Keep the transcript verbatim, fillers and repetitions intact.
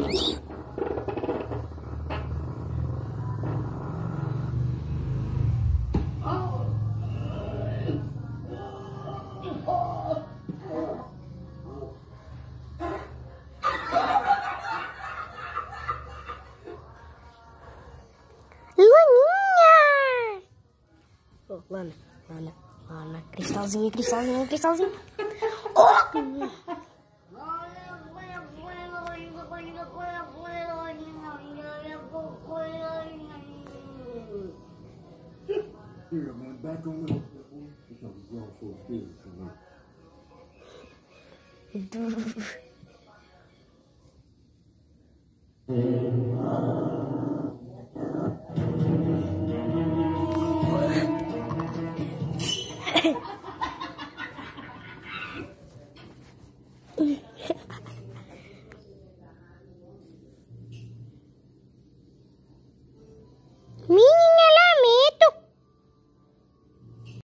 Oh, Lana, Lana, Lana, cristalzinho, cristalzinho, cristalzinho. Oh! Here, man, back on the because it's all full of business for me.